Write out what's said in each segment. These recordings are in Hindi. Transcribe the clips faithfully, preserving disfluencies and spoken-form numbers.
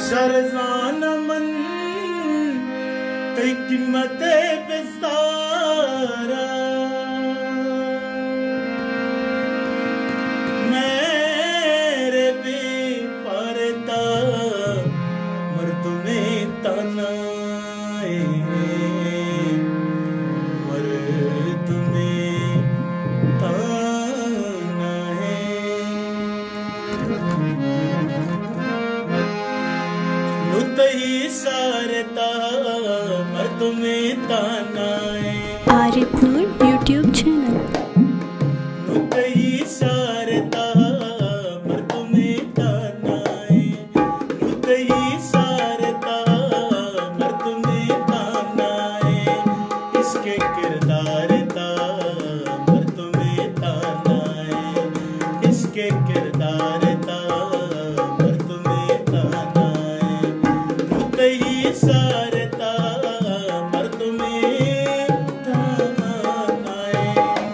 शरजान मन कई कीमत बिस्तारा मेरे भी परता मर तुम्हें तनाए मर तुम्हें ताना है नुतही सारता मर तुम्हें ताना है आरिफनूर यूट्यूब चैनल नुतही सारता मर तुम्हें ताना है नुतही सारता मर तुम्हें ताना है इसके किरदार ता मर तुम्हें ताना है इसके किरदार ता मर तुम्हें ताना है नुतही सारता मर तुम्हें ताना है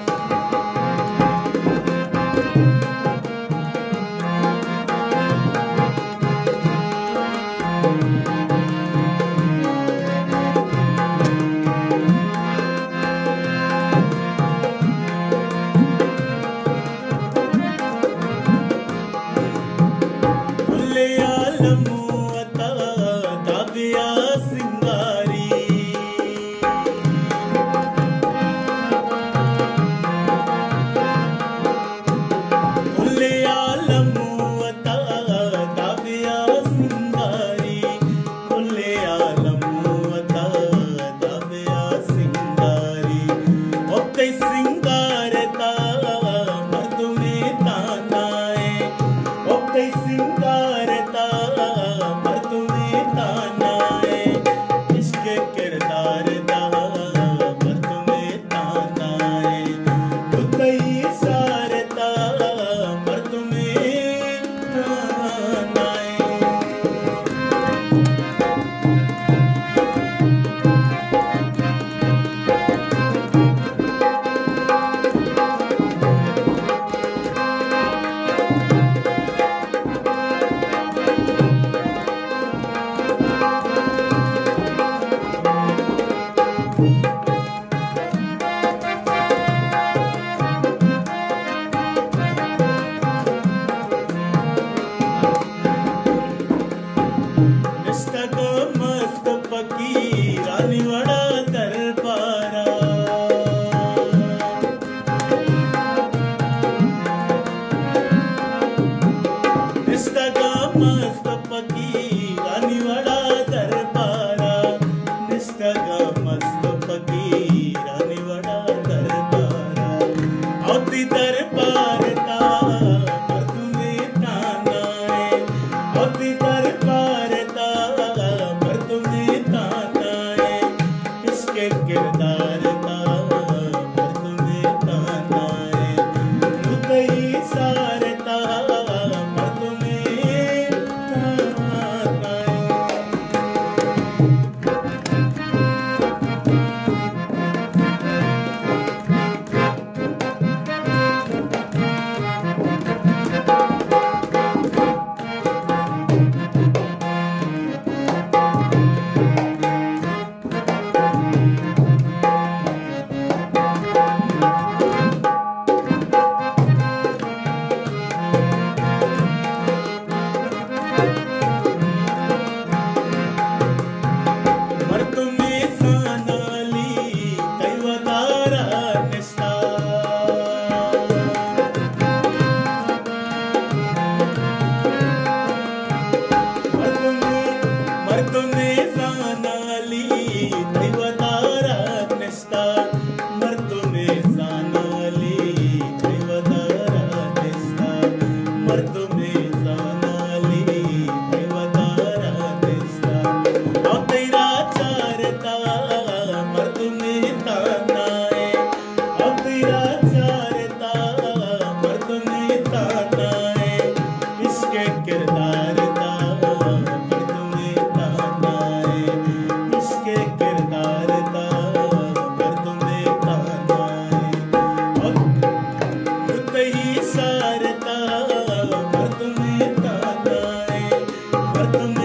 भुल्ले आलमू अता ताबिया सिंगारी भुल्ले आलमू अता ताबिया सिंगारी भुल्ले आलमू अता ताबिया सिंगारी ओ कई सिंगारता मर तुम्हें ताना है ओ कई सिंगारता मर तुम्हें ताना है इसके किरदार दा मर तुम्हें ताना है नुतही सारता मर तुम्हें ताना है निष्ठा को मस्त पकी रानी वड़ा दरबारा निष्ठा को मस्त पकी रानी वड़ा दरबारा निष्ठा को मस्त पकी रानी वड़ा दरबारा औती दरबार ता मर तुम्हें ताना है औती दरबार ता मर तुम्हें ताना है इसके किरदार ता मर तुम्हें ताना है नुतही सारता मर तुम्हें ताना है मर तुम्हें सानाली दैवतारा निष्ठा मर तुम्हें मर तुम्हें सानाली दैवतारा निष्ठा मर तुम्हें सानाली दैवतारा निष्ठा मर तुम्हें सानाली दैवतारा निष्ठा औ तेरा चारता मर तुम्हें ताना है औ तेरा चारता मर तुम्हें ताना है इसके किरदार ता मर तुम्हें ताना है इसके किरदार ता मर तुम्हें ताना है और नुतही सारता मर तुम्हें ताना है मर तुम्हें